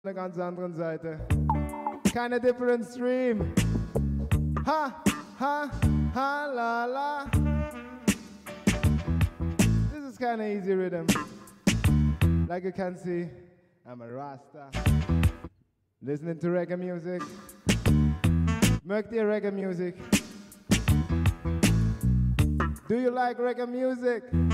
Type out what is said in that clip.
der ganz anderen Seite. Keine different stream. Ha, ha, ha, la, la. This is kind of easy rhythm. Like you can see, I'm a Rasta. Listening to reggae music. Mögt ihr reggae music? Do you like reggae music?